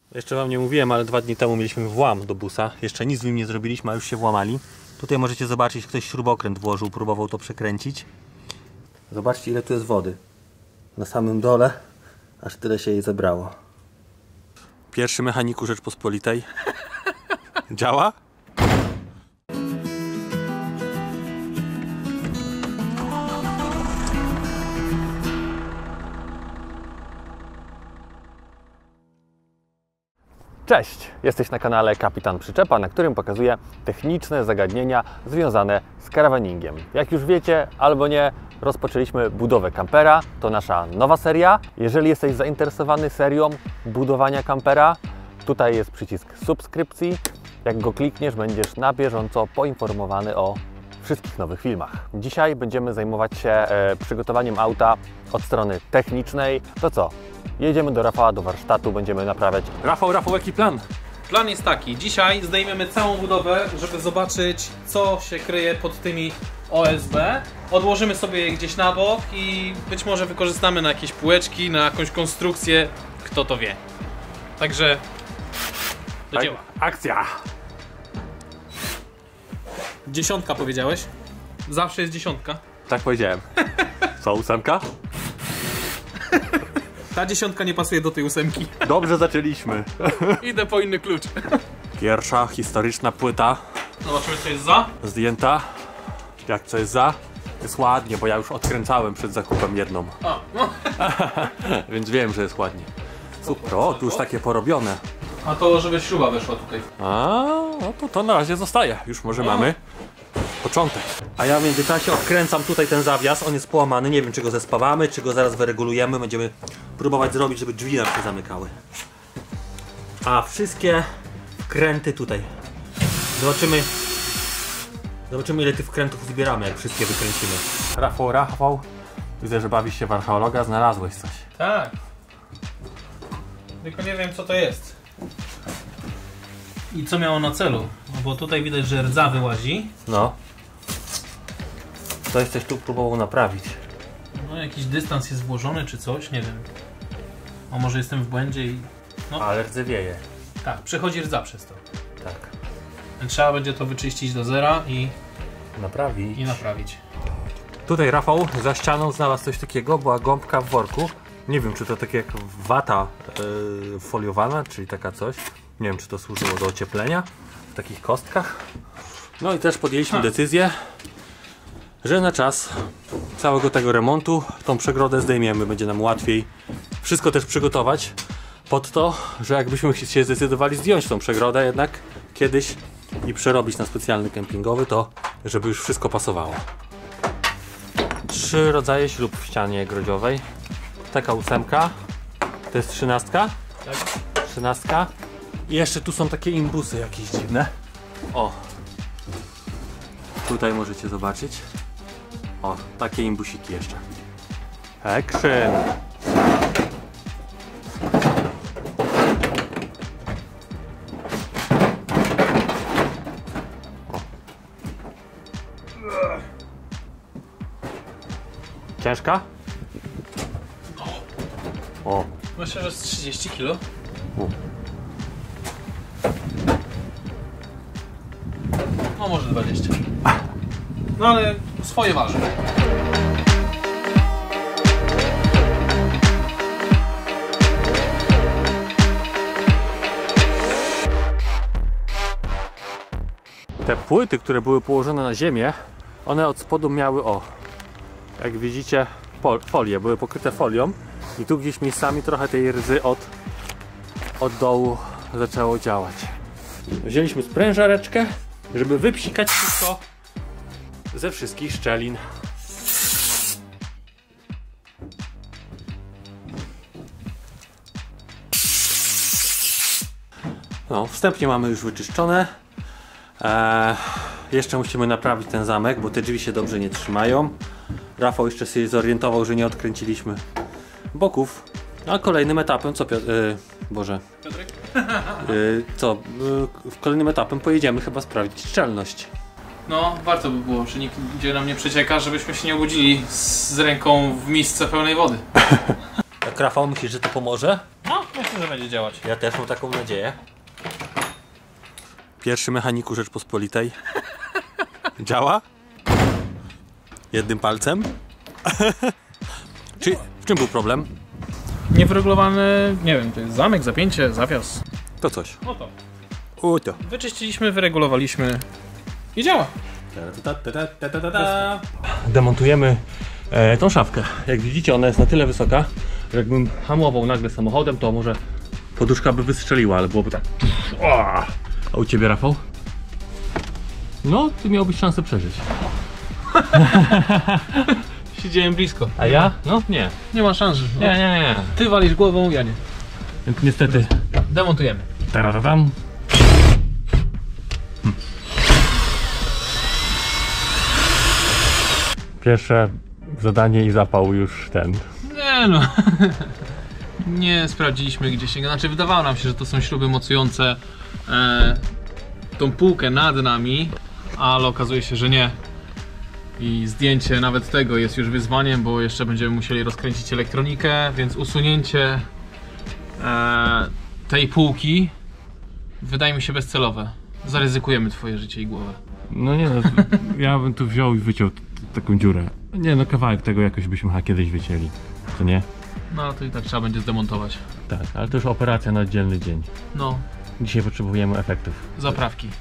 Jeszcze wam nie mówiłem, ale 2 dni temu mieliśmy włam do busa. Jeszcze nic w nim nie zrobiliśmy, a już się włamali. Tutaj możecie zobaczyć, ktoś śrubokręt włożył, próbował to przekręcić. Zobaczcie, ile tu jest wody. Na samym dole aż tyle się jej zebrało. Pierwszy mechaniku Rzeczpospolitej. Działa? Cześć! Jesteś na kanale Kapitan Przyczepa, na którym pokazuję techniczne zagadnienia związane z karawaningiem. Jak już wiecie albo nie, rozpoczęliśmy budowę kampera. To nasza nowa seria. Jeżeli jesteś zainteresowany serią budowania kampera, tutaj jest przycisk subskrypcji. Jak go klikniesz, będziesz na bieżąco poinformowany o wszystkich nowych filmach. Dzisiaj będziemy zajmować się przygotowaniem auta od strony technicznej. To co? Jedziemy do Rafała, do warsztatu, będziemy naprawiać. Rafał, jaki plan? Plan jest taki. Dzisiaj zdejmiemy całą budowę, żeby zobaczyć, co się kryje pod tymi OSB. Odłożymy sobie je gdzieś na bok i być może wykorzystamy na jakieś półeczki, na jakąś konstrukcję. Kto to wie. Także do dzieła. Akcja! 10 powiedziałeś? Zawsze jest 10. Tak powiedziałem. Co, 8? Ta 10 nie pasuje do tej 8. Dobrze zaczęliśmy. Idę po inny klucz. Pierwsza historyczna płyta. Zobaczymy, co jest za. Zdjęta. Jak co jest za? Jest ładnie, bo ja już odkręcałem przed zakupem jedną. A, no. Więc wiem, że jest ładnie. Super, o, tu już takie porobione. A to, żeby śruba weszła tutaj. A, no to na razie zostaje. Już może mamy początek. A ja w międzyczasie odkręcam tutaj ten zawias. On jest połamany. Nie wiem, czy go zespawamy, czy go zaraz wyregulujemy. Będziemy próbować zrobić, żeby drzwi nam się zamykały. A wszystkie wkręty tutaj. Zobaczymy, ile tych wkrętów zbieramy, jak wszystkie wykręcimy. Rafał, widzę, że bawisz się w archeologa. Znalazłeś coś. Tak. Tylko nie wiem, co to jest. I co miało na celu? No bo tutaj widać, że rdza wyłazi. No. Ktoś coś tu próbował naprawić. No jakiś dystans jest włożony czy coś, nie wiem. A może jestem w błędzie i... No. Ale rdzewieje. Tak, przechodzi rdza przez to. Tak. Trzeba będzie to wyczyścić do zera i naprawić. Tutaj Rafał za ścianą znalazł coś takiego, była gąbka w worku. Nie wiem, czy to takie jak wata foliowana, czyli taka coś. Nie wiem, czy to służyło do ocieplenia w takich kostkach. No i też podjęliśmy decyzję, że na czas całego tego remontu tą przegrodę zdejmiemy. Będzie nam łatwiej wszystko też przygotować pod to, że jakbyśmy się zdecydowali zdjąć tą przegrodę jednak kiedyś i przerobić na specjalny kempingowy, to żeby już wszystko pasowało. 3 rodzaje śrub w ścianie grodziowej. Taka 8, to jest 13. tak. 13. I jeszcze tu są takie imbusy jakieś dziwne. O! Tutaj możecie zobaczyć. O, takie imbusiki jeszcze. Action! Ciężka? O! Myślę, że z 30 kg. No może 20. No ale swoje waży. Te płyty, które były położone na ziemię, one od spodu miały, o, jak widzicie, folię, były pokryte folią i tu gdzieś miejscami trochę tej rdzy od dołu zaczęło działać. Wzięliśmy sprężareczkę, żeby wypsikać wszystko ze wszystkich szczelin. No, wstępnie mamy już wyczyszczone. Jeszcze musimy naprawić ten zamek, bo te drzwi się dobrze nie trzymają. Rafał jeszcze się zorientował, że nie odkręciliśmy boków. A kolejnym etapem, Piotrek? Kolejnym etapem pojedziemy chyba sprawdzić szczelność. No, warto by było, że nigdzie nam nie przecieka, żebyśmy się nie obudzili z ręką w misce pełnej wody. Jak Rafał, myślisz, że to pomoże? No, Myślę, że będzie działać. Ja też mam taką nadzieję. Pierwszy mechaniku Rzeczpospolitej. Działa? Jednym palcem? W czym był problem? Niewyregulowany, nie wiem, to jest zamek, zapięcie, zawias. To coś. O to. Wyczyściliśmy, wyregulowaliśmy i działa. Demontujemy tą szafkę. Jak widzicie, ona jest na tyle wysoka, że jakbym hamował nagle samochodem, to może poduszka by wystrzeliła, ale byłoby tak. A u ciebie, Rafał? No, ty miałbyś szansę przeżyć. Siedziałem blisko. A ja? No, nie. Nie ma szans. Nie. Ty walisz głową, ja nie. Więc niestety. Demontujemy. Tararam. Pierwsze zadanie i zapał już ten. Nie no. Nie sprawdziliśmy gdzie się. Znaczy wydawało nam się, że to są śruby mocujące tą półkę nad nami, ale okazuje się, że nie. I zdjęcie nawet tego jest już wyzwaniem, bo jeszcze będziemy musieli rozkręcić elektronikę, więc usunięcie tej półki wydaje mi się bezcelowe. Zaryzykujemy twoje życie i głowę. No nie no, ja bym tu wziął i wyciął taką dziurę. Nie no, kawałek tego jakoś byśmy kiedyś wycięli, to nie? No ale to i tak trzeba będzie zdemontować. Tak, ale to już operacja na oddzielny dzień. No. Dzisiaj potrzebujemy efektów. Zaprawki.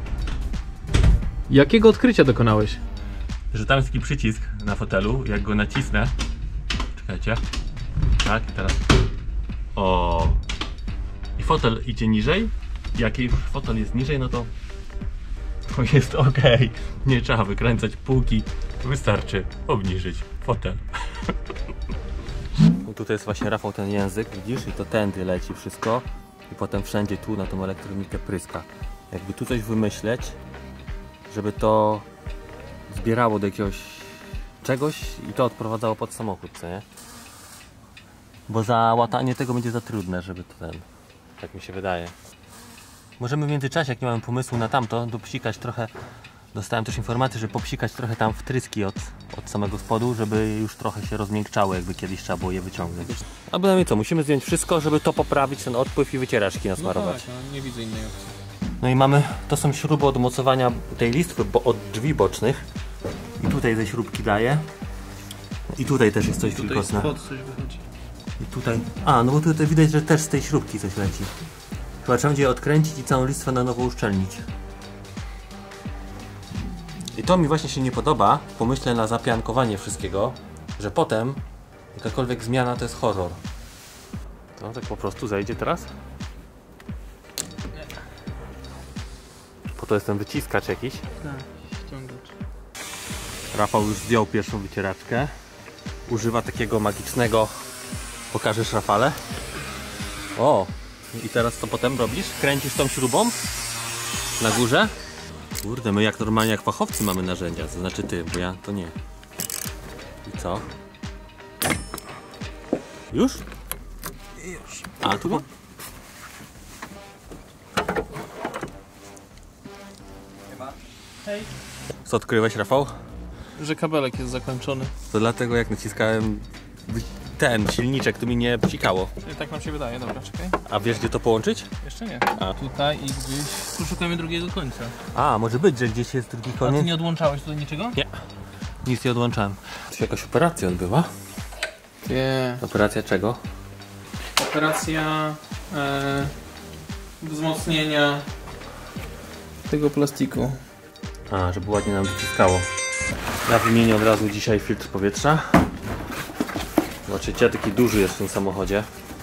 Jakiego odkrycia dokonałeś? Że tam jest taki przycisk na fotelu, jak go nacisnę. Czekajcie. Tak, i teraz. O. I fotel idzie niżej. Jak już fotel jest niżej, no to jest ok. Nie trzeba wykręcać półki. Wystarczy obniżyć fotel. No tutaj jest właśnie, Rafał, ten język, widzisz? I to tędy leci wszystko. I potem wszędzie tu na tą elektronikę pryska. Jakby tu coś wymyśleć, żeby to zbierało do jakiegoś czegoś i to odprowadzało pod samochód, co nie? Bo załatanie tego będzie za trudne, żeby to ten... Tak mi się wydaje. Możemy w międzyczasie, jak nie mamy pomysłu na tamto, dopsikać trochę. Dostałem też informację, że popsikać trochę tam wtryski od samego spodu, żeby już trochę się rozmiękczały, jakby kiedyś trzeba było je wyciągnąć. A bynajmniej co, musimy zdjąć wszystko, żeby to poprawić, ten odpływ i wycieraczki nasmarować. No tak, no, nie widzę innej opcji. No i mamy, to są śruby od mocowania tej listwy, bo od drzwi bocznych. I tutaj ze śrubki daje. I tutaj też jest coś wilgotne. Tutaj spod coś wychodzi. I tutaj, no bo tutaj widać, że też z tej śrubki coś leci. Chyba trzeba będzie je odkręcić i całą listwę na nowo uszczelnić. I to mi właśnie się nie podoba, w pomyśle na zapiankowanie wszystkiego, że potem jakakolwiek zmiana to jest horror. To tak po prostu zejdzie teraz? Po to jest ten wyciskacz jakiś. Tak, ściągacz. Rafał już zdjął pierwszą wycieraczkę. Używa takiego magicznego... Pokażesz, Rafale? O! I teraz co potem robisz? Kręcisz tą śrubą? Na górze? Kurde, my jak normalnie jak fachowcy mamy narzędzia. To znaczy ty, bo ja to nie. I co? Już? Już. A, tu? Hej. Co odkryłeś, Rafał? Że kabelek jest zakończony. To dlatego jak naciskałem ten silniczek, to mi nie psikało. Czyli tak nam się wydaje, dobra, czekaj. A wiesz, gdzie to połączyć? Jeszcze nie. Tutaj i gdzieś. Tu szukamy drugiego końca. A, może być, że gdzieś jest drugi A koniec? ty nie odłączałeś tutaj niczego? Nie. Nic nie odłączałem. To się jakaś operacja odbywa? Nie. Operacja czego? Operacja wzmocnienia tego plastiku. A, żeby ładnie nam wyciskało. Ja wymienię od razu dzisiaj filtr powietrza. Zobaczycie, taki duży jest w tym samochodzie.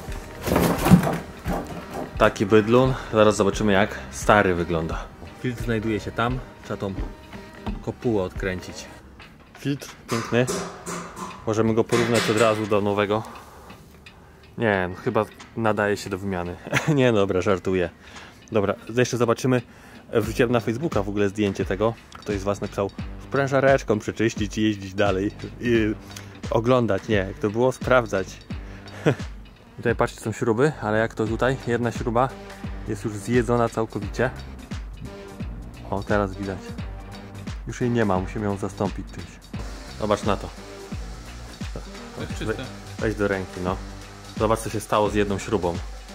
Taki bydlun. Zaraz zobaczymy, jak stary wygląda. Filtr znajduje się tam. Trzeba tą kopułę odkręcić. Filtr piękny. Możemy go porównać od razu do nowego. Nie, chyba nadaje się do wymiany. Nie, dobra, żartuję. Dobra, jeszcze zobaczymy. Wrzuciłem na Facebooka w ogóle zdjęcie tego. Ktoś z was napisał: sprężareczką przeczyścić i jeździć dalej. I oglądać, nie, jak to było, sprawdzać. Tutaj patrzcie, są śruby, ale jak to tutaj, jedna śruba jest już zjedzona całkowicie. O, teraz widać. Już jej nie ma, musimy ją zastąpić czymś. Zobacz na to. To jest czyste. Weź do ręki, no. Zobacz, co się stało z jedną śrubą.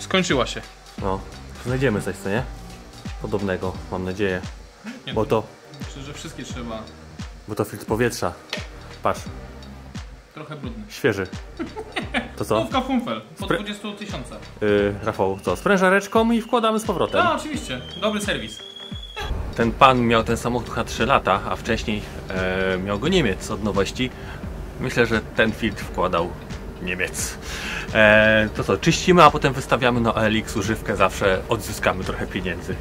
skończyła się. No, znajdziemy coś, co nie? Podobnego, mam nadzieję. Nie, bo to... Myślę, że wszystkie trzeba. Bo to filtr powietrza. Patrz. Trochę brudny. Świeży. To co? Nówka Funfel, po 20 000. Rafał, co? Sprężareczką i wkładamy z powrotem. No, oczywiście. Dobry serwis. Ten pan miał ten samochód chyba 3 lata, a wcześniej miał go Niemiec od nowości. Myślę, że ten filtr wkładał Niemiec. To co, czyścimy, a potem wystawiamy na OLX używkę, zawsze odzyskamy trochę pieniędzy.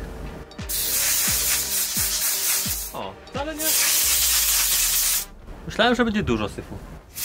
O, wcale nie. Myślałem, że będzie dużo syfu.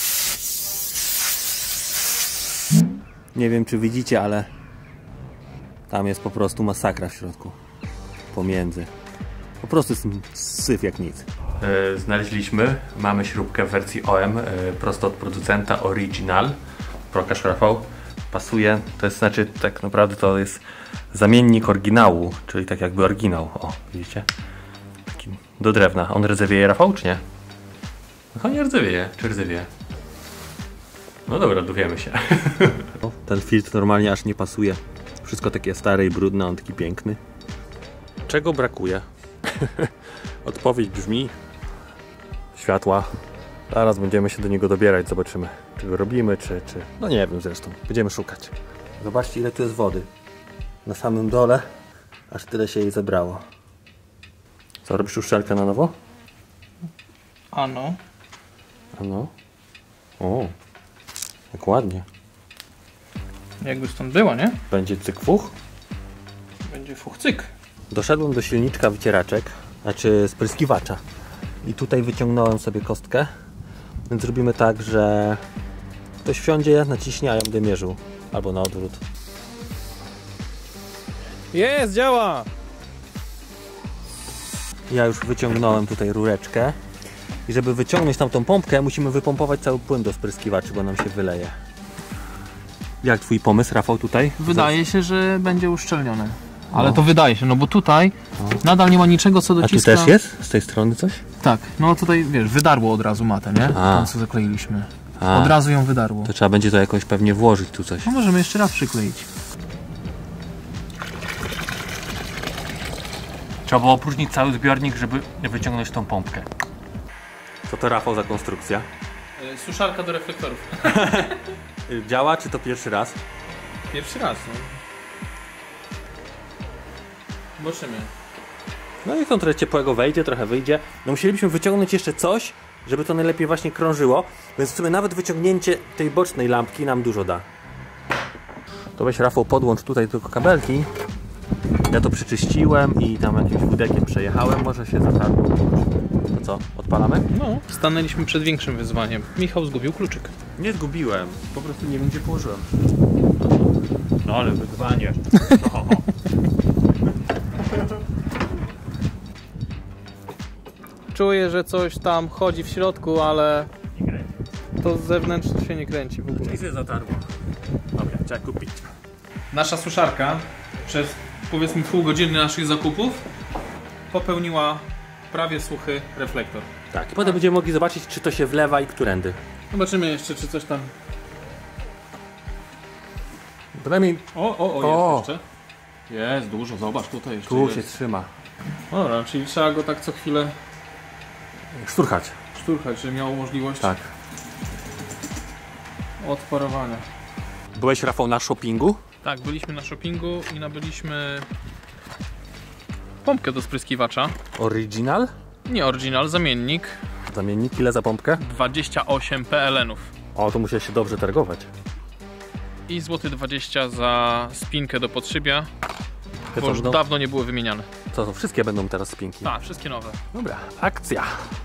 Nie wiem, czy widzicie, ale tam jest po prostu masakra w środku. Pomiędzy. Po prostu jest syf jak nic. Znaleźliśmy, mamy śrubkę w wersji OM, prosto od producenta Original. Pokaż, Rafał. Pasuje, to jest, znaczy tak naprawdę to jest zamiennik oryginału, czyli tak jakby oryginał. O, widzicie? Taki do drewna. On rdzewieje, Rafał, czy nie? No nie rdzewieje, czy rdzewieje? No dobra, dowiemy się. Ten filtr normalnie aż nie pasuje. Wszystko takie stare i brudne, on taki piękny. Czego brakuje? Odpowiedź brzmi światła. Zaraz będziemy się do niego dobierać, zobaczymy, czy go robimy, czy... No nie wiem zresztą, będziemy szukać. Zobaczcie, ile tu jest wody. Na samym dole aż tyle się jej zebrało. Co, robisz uszczelkę na nowo? Ano. Ano. O, jak ładnie. Jakby stąd była, nie? Będzie cyk-fuch? Będzie fuch-cyk. Doszedłem do silniczka wycieraczek, znaczy spryskiwacza. I tutaj wyciągnąłem sobie kostkę. Więc zrobimy tak, że ktoś wsiądzie, naciśnie, a ja będę mierzył. Albo na odwrót. Jest, działa! Ja już wyciągnąłem tutaj rureczkę. I żeby wyciągnąć tamtą pompkę, musimy wypompować cały płyn do spryskiwaczy, bo nam się wyleje. Jak twój pomysł, Rafał, tutaj? Wydaje się, że będzie uszczelnione. Ale to wydaje się, no bo tutaj nadal nie ma niczego, co dociska... A tu też jest? Z tej strony coś? Tak, no tutaj wiesz, wydarło od razu matę, nie? Tą, co zakleiliśmy. Od razu ją wydarło. To trzeba będzie to jakoś pewnie włożyć tu coś. No możemy jeszcze raz przykleić. Trzeba było opróżnić cały zbiornik, żeby wyciągnąć tą pompkę. Co to, Rafał, za konstrukcja? Suszarka do reflektorów. Działa, czy to pierwszy raz? Pierwszy raz, no. Zobaczymy. No i tam trochę ciepłego wejdzie, trochę wyjdzie. No musielibyśmy wyciągnąć jeszcze coś, żeby to najlepiej właśnie krążyło. Więc w sumie nawet wyciągnięcie tej bocznej lampki nam dużo da. To weź, Rafał, podłącz tutaj tylko kabelki. Ja to przeczyściłem i tam jakimś wódekiem przejechałem. Może się zatarło. To co, odpalamy? No, stanęliśmy przed większym wyzwaniem. Michał zgubił kluczyk. Nie zgubiłem. Po prostu nie wiem, gdzie położyłem. No ale wyzwanie. Czuję, że coś tam chodzi w środku, ale to z zewnątrz się nie kręci w ogóle. I się zatarło. Dobra, trzeba kupić. Nasza suszarka przez powiedzmy pół godziny naszych zakupów popełniła prawie suchy reflektor. Tak, i potem będziemy mogli zobaczyć, czy to się wlewa i którędy. Zobaczymy jeszcze, czy coś tam... Przynajmniej... O, jest jeszcze. Jest dużo, zobacz, tutaj jeszcze tu jest. się trzyma. Dobra, czyli trzeba go tak co chwilę Szturchać. żeby miał możliwość Tak. odparowania. Byłeś, Rafał, na shoppingu? Tak, byliśmy na shoppingu i nabyliśmy pompkę do spryskiwacza. Original? Nie oryginal, zamiennik. Zamiennik ile za pompkę? 28 PLN-ów. O, to musiałeś się dobrze targować. I złoty 20 za spinkę do podszybia, Te bo co już będą? dawno nie były wymieniane. Co, to wszystkie będą teraz spinki? Tak, wszystkie nowe. Dobra, akcja.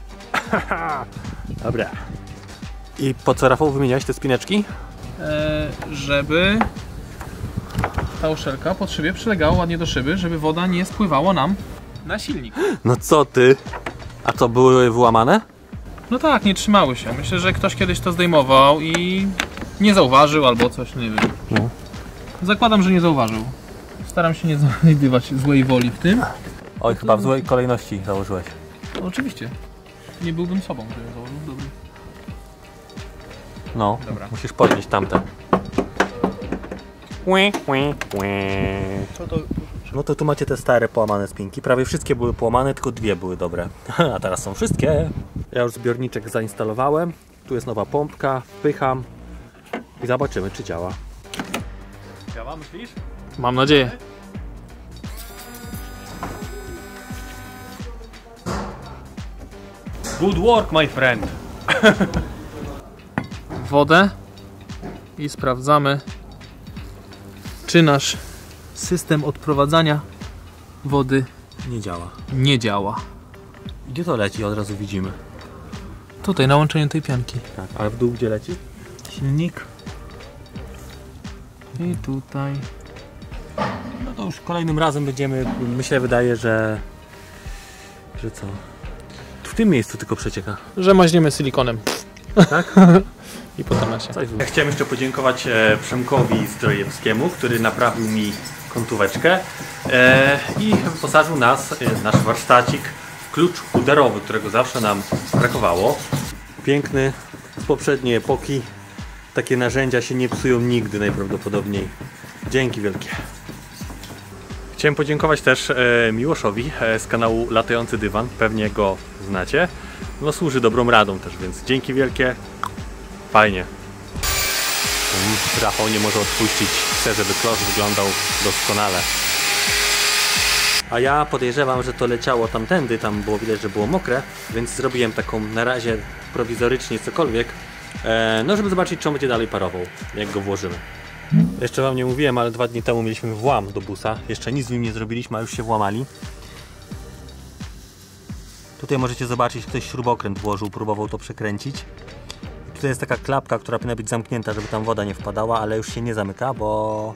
Dobra. I po co, Rafał, wymieniałeś te spineczki? Żeby ta uszelka pod szybie przylegała ładnie do szyby, żeby woda nie spływała nam na silnik. No co ty? A co, były wyłamane? No tak, nie trzymały się. Myślę, że ktoś kiedyś to zdejmował i nie zauważył albo coś, nie wiem. No. Zakładam, że nie zauważył. Staram się nie znajdywać złej woli w tym. Oj, chyba w złej kolejności założyłeś. No, oczywiście. Nie byłbym sobą, gdybym założył. Dobry. No, Dobra. musisz podnieść tamte. No to tu macie te stare połamane spinki. Prawie wszystkie były połamane, tylko 2 były dobre. A teraz są wszystkie. Ja już zbiorniczek zainstalowałem. Tu jest nowa pompka, wpycham i zobaczymy, czy działa. Działa, myślisz? Mam nadzieję. Good work, my friend. Wodę i sprawdzamy, czy nasz system odprowadzania wody nie działa. Gdzie to leci? Od razu widzimy. Tutaj na łączeniu tej pianki. Tak, ale w dół gdzie leci? Silnik. I tutaj. No to już kolejnym razem będziemy, myślę, wydaje, że co? W tym miejscu tylko przecieka. Że maźniemy silikonem. Tak? I potem na się. Ja chciałem jeszcze podziękować Przemkowi Zdrojewskiemu, który naprawił mi kątóweczkę i wyposażył nas, nasz warsztacik, w klucz uderowy, którego zawsze nam brakowało. Piękny, z poprzedniej epoki. Takie narzędzia się nie psują nigdy najprawdopodobniej. Dzięki wielkie. Chciałem podziękować też Miłoszowi z kanału Latający Dywan, pewnie go znacie. No służy dobrą radą też, więc dzięki wielkie. Fajnie. Rafał nie może odpuścić, chce, żeby klosz wyglądał doskonale. A ja podejrzewam, że to leciało tamtędy, tam było widać, że było mokre, więc zrobiłem taką na razie prowizorycznie cokolwiek, no żeby zobaczyć, czy on będzie dalej parował, jak go włożymy. Jeszcze wam nie mówiłem, ale 2 dni temu mieliśmy włam do busa. Jeszcze nic z nim nie zrobiliśmy, a już się włamali. Tutaj możecie zobaczyć, ktoś śrubokręt włożył, próbował to przekręcić. Tutaj jest taka klapka, która powinna być zamknięta, żeby tam woda nie wpadała, ale już się nie zamyka, bo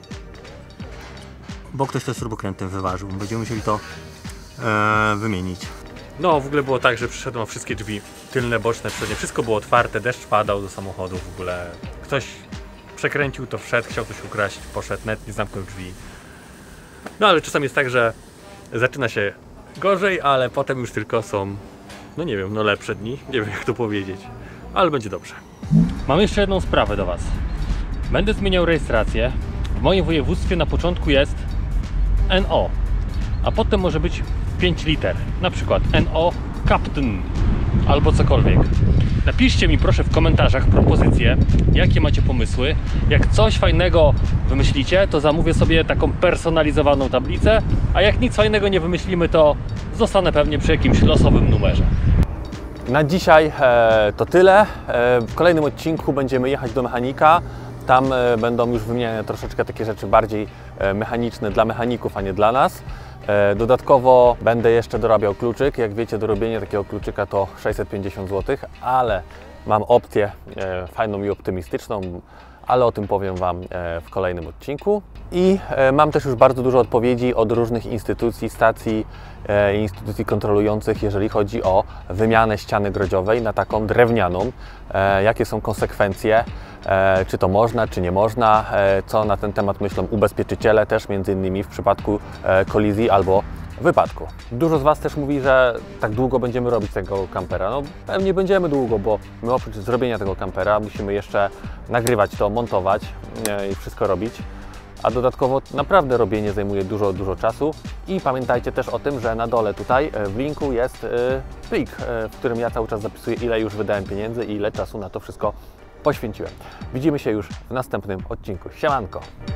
ktoś to śrubokrętem wyważył. Będziemy musieli to wymienić. No w ogóle było tak, że przyszedłem wszystkie drzwi tylne, boczne, przednie. Wszystko było otwarte, deszcz padał do samochodu w ogóle. Ktoś przekręcił to, wszedł, chciał coś ukraść, poszedł, net nie zamknął drzwi. No ale czasami jest tak, że zaczyna się gorzej, ale potem już tylko są, no nie wiem, no lepsze dni. Nie wiem jak to powiedzieć, ale będzie dobrze. Mam jeszcze jedną sprawę do Was. Będę zmieniał rejestrację. W moim województwie na początku jest NO, a potem może być 5 liter. Na przykład NO Captain albo cokolwiek. Napiszcie mi proszę w komentarzach propozycje, jakie macie pomysły. Jak coś fajnego wymyślicie, to zamówię sobie taką personalizowaną tablicę, a jak nic fajnego nie wymyślimy, to zostanę pewnie przy jakimś losowym numerze. Na dzisiaj to tyle. W kolejnym odcinku będziemy jechać do mechanika. Tam będą już wymieniane troszeczkę takie rzeczy bardziej mechaniczne dla mechaników, a nie dla nas. Dodatkowo będę jeszcze dorabiał kluczyk. Jak wiecie, dorobienie takiego kluczyka to 650 zł, ale mam opcję fajną i optymistyczną, ale o tym powiem Wam w kolejnym odcinku. I mam też już bardzo dużo odpowiedzi od różnych instytucji, stacji, instytucji kontrolujących, jeżeli chodzi o wymianę ściany grodziowej na taką drewnianą. Jakie są konsekwencje, czy to można, czy nie można, co na ten temat myślą ubezpieczyciele też, między innymi w przypadku kolizji albo wypadku. Dużo z Was też mówi, że tak długo będziemy robić tego kampera. No pewnie będziemy długo, bo my oprócz zrobienia tego kampera musimy jeszcze nagrywać to, montować i wszystko robić. A dodatkowo naprawdę robienie zajmuje dużo czasu. I pamiętajcie też o tym, że na dole tutaj w linku jest plik, w którym ja cały czas zapisuję, ile już wydałem pieniędzy i ile czasu na to wszystko poświęciłem. Widzimy się już w następnym odcinku. Siemanko!